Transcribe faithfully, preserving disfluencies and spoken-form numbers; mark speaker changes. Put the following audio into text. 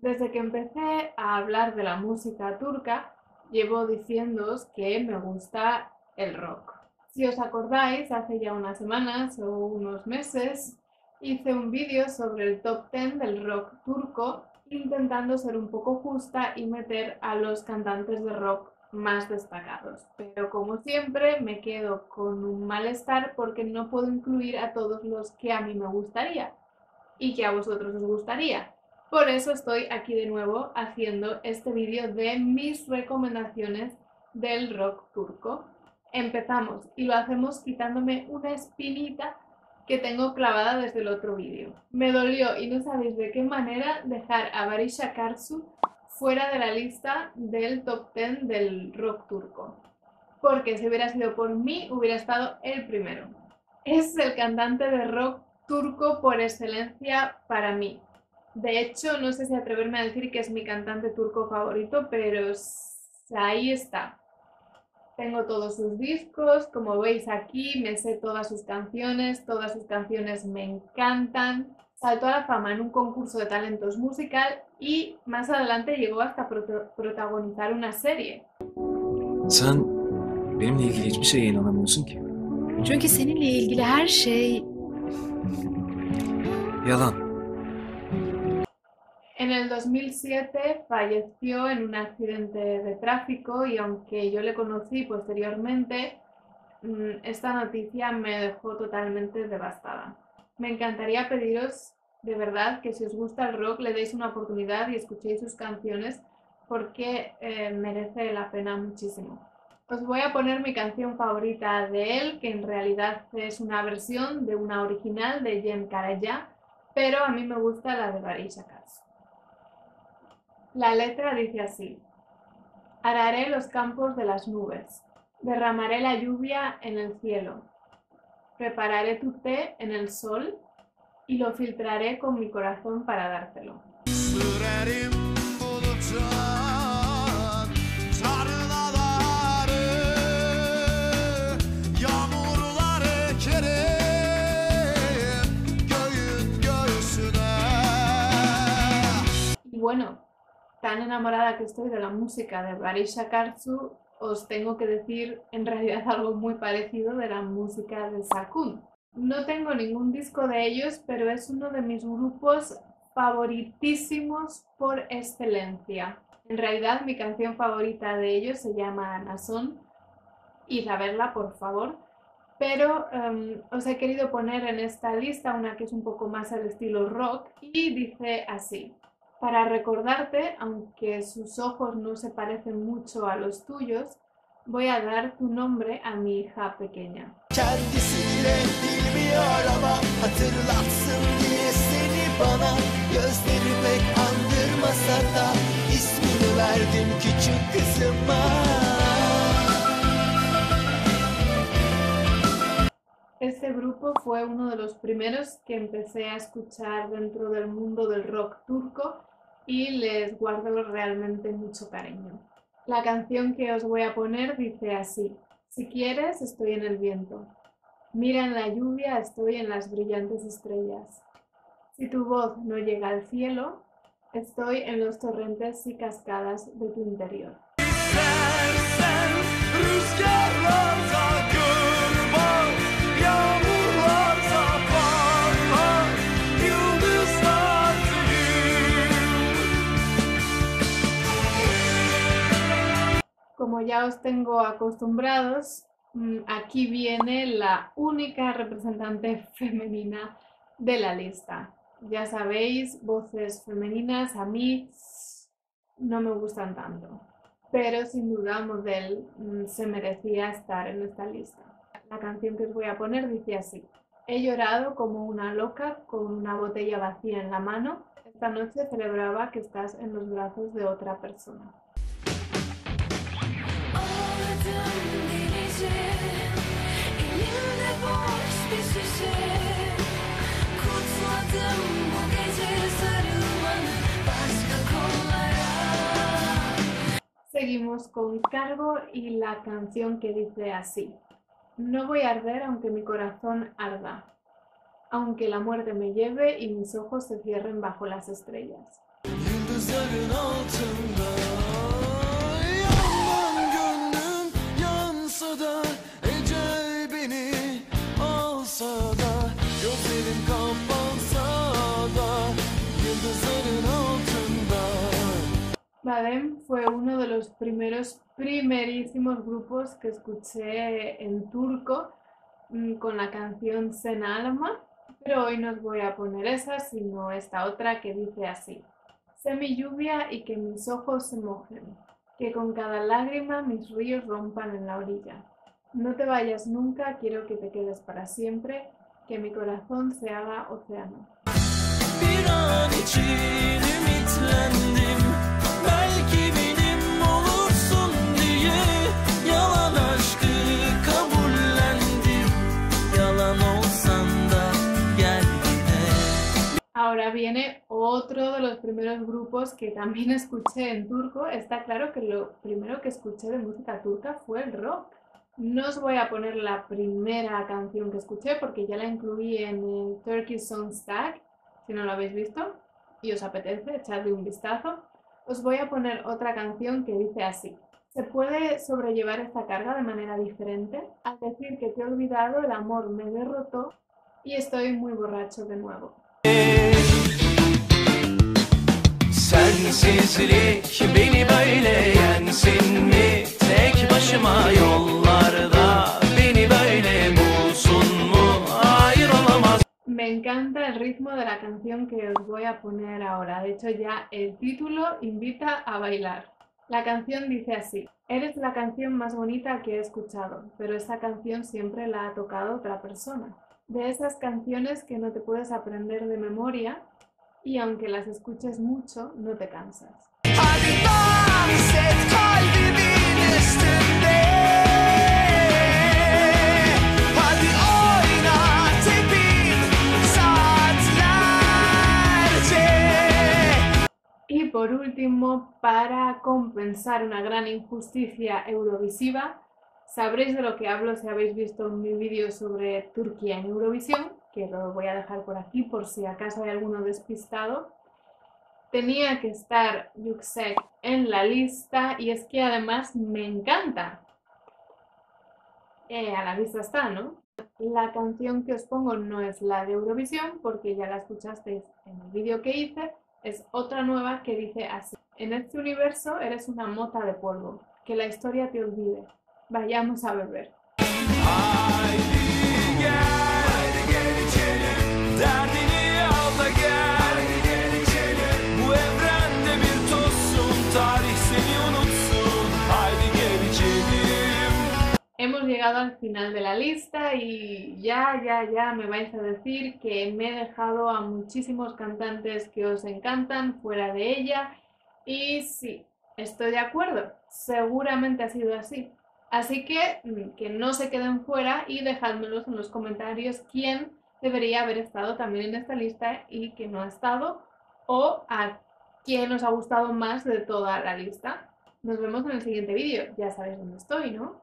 Speaker 1: Desde que empecé a hablar de la música turca, llevo diciéndoos que me gusta el rock. Si os acordáis, hace ya unas semanas o unos meses hice un vídeo sobre el top diez del rock turco, intentando ser un poco justa y meter a los cantantes de rock más destacados. Pero como siempre me quedo con un malestar porque no puedo incluir a todos los que a mí me gustaría y que a vosotros os gustaría. Por eso estoy aquí de nuevo haciendo este vídeo de mis recomendaciones del rock turco. Empezamos y lo hacemos quitándome una espinita que tengo clavada desde el otro vídeo. Me dolió y no sabéis de qué manera dejar a Barış Akarsu fuera de la lista del top diez del rock turco. Porque si hubiera sido por mí, hubiera estado el primero. Es el cantante de rock turco por excelencia para mí. De hecho, no sé si atreverme a decir que es mi cantante turco favorito, pero ahí está. Tengo todos sus discos, como veis aquí, me sé todas sus canciones, todas sus canciones me encantan. Saltó a la fama en un concurso de talentos musical y más adelante llegó hasta prot- protagonizar una serie.
Speaker 2: Sen benimle ilgili hiçbir şeye inanamıyorsun ki.
Speaker 3: Çünkü seninle ilgili her şey
Speaker 2: Yalan.
Speaker 1: En el dos mil siete falleció en un accidente de tráfico y aunque yo le conocí posteriormente, esta noticia me dejó totalmente devastada. Me encantaría pediros de verdad que si os gusta el rock le deis una oportunidad y escuchéis sus canciones porque eh, merece la pena muchísimo. Os voy a poner mi canción favorita de él, que en realidad es una versión de una original de Cem Karaca, pero a mí me gusta la de Barış Akarsu. La letra dice así: araré los campos de las nubes, derramaré la lluvia en el cielo, prepararé tu té en el sol y lo filtraré con mi corazón para dártelo.
Speaker 4: Sürerim bulutlar, tarlaları, yağmurlar ekerim göğün göğsüne.
Speaker 1: Y bueno, tan enamorada que estoy de la música de Barış Akarsu, os tengo que decir en realidad algo muy parecido de la música de Sakun. No tengo ningún disco de ellos, pero es uno de mis grupos favoritísimos por excelencia. En realidad mi canción favorita de ellos se llama Anason, id a verla por favor, pero um, os he querido poner en esta lista una que es un poco más al estilo rock y dice así: para recordarte, aunque sus ojos no se parecen mucho a los tuyos, voy a dar tu nombre a mi hija pequeña.
Speaker 4: Kendisiyle bilmiyor ama hatırlatsın diye seni bana. Gözleri pek andırmasa da ismini verdim küçük kızıma.
Speaker 1: Este grupo fue uno de los primeros que empecé a escuchar dentro del mundo del rock turco y les guardo realmente mucho cariño. La canción que os voy a poner dice así: si quieres, estoy en el viento. Mira en la lluvia, estoy en las brillantes estrellas. Si tu voz no llega al cielo, estoy en los torrentes y cascadas de tu interior.
Speaker 4: İstersen rüzgarlarda kırma, yağmurlarda parla, yıldızlar
Speaker 1: Como ya os tengo acostumbrados, aquí viene la única representante femenina de la lista. Ya sabéis, voces femeninas a mí no me gustan tanto, pero sin duda Model se merecía estar en esta lista. La canción que os voy a poner dice así: he llorado como una loca con una botella vacía en la mano. Esta noche celebraba que estás en los brazos de otra persona. Seguimos con Cargo y la canción que dice así: no voy a arder aunque mi corazón arda, aunque la muerte me lleve y mis ojos se cierren bajo las estrellas.
Speaker 4: Yıldızların altında yanan gönlüm yansa da ecel beni alsa da gözlerim kapansa da yıldızların altında.
Speaker 1: Badem fue uno de los primeros, primerísimos grupos que escuché en turco mm, con la canción Sen Alma, pero hoy no os voy a poner esa, sino esta otra que dice así. Sé mi lluvia y que mis ojos se mojen, que con cada lágrima mis ríos rompan en la orilla. No te vayas nunca, quiero que te quedes para siempre, que mi corazón se haga océano.
Speaker 4: Bir an için ümitlendim, belki benim olursun diye. Yalan aşkı kabullendim, yalan olsan da gel yine.
Speaker 1: Ahora viene otro de los primeros grupos que también escuché en turco. Está claro que lo primero que escuché de música turca fue el rock. No os voy a poner la primera canción que escuché porque ya la incluí en el Turkish Songs Tag. Si no lo habéis visto y os apetece, echadle un vistazo. Os voy a poner otra canción que dice así. ¿Se puede sobrellevar esta carga de manera diferente? Al decir que te he olvidado, el amor me derrotó y estoy muy borracho de nuevo.
Speaker 4: Sensizlik beni böyle yensin mi? Tek başıma yollarda beni böyle bulsun mu? Hayır olamaz.
Speaker 1: Me encanta el ritmo de la canción que os voy a poner ahora. De hecho, ya el título invita a bailar. La canción dice así. Eres la canción más bonita que he escuchado, pero esa canción siempre la ha tocado otra persona. De esas canciones que no te puedes aprender de memoria y aunque las escuches mucho, no te cansas.
Speaker 4: Hadi dans et kalbimin üstünde. Hadi oynat hepim saatlerce.
Speaker 1: Y por último, para compensar una gran injusticia eurovisiva, sabréis de lo que hablo si habéis visto mi vídeo sobre Turquía en Eurovisión, que lo voy a dejar por aquí por si acaso hay alguno despistado. Tenía que estar Yüksek en la lista y es que además me encanta. Eh, a la vista está, ¿no? La canción que os pongo no es la de Eurovisión porque ya la escuchasteis en el vídeo que hice, es otra nueva que dice así. En este universo eres una mota de polvo, que la historia te olvide. Vayamos a beber.
Speaker 4: Haydi gel, haydi gel içelim. Derdini al da gel. Haydi gel içelim. Bu evrende bir tozsun, tarih seni unutsun. Haydi gel içelim.
Speaker 1: Hemos llegado al final de la lista y ya, ya, ya me vais a decir que me he dejado a muchísimos cantantes que os encantan fuera de ella y sí, estoy de acuerdo, seguramente ha sido así. Así que que no se queden fuera y dejádmelos en los comentarios quién debería haber estado también en esta lista y que no ha estado o a quién os ha gustado más de toda la lista. Nos vemos en el siguiente vídeo, ya sabéis dónde estoy, ¿no?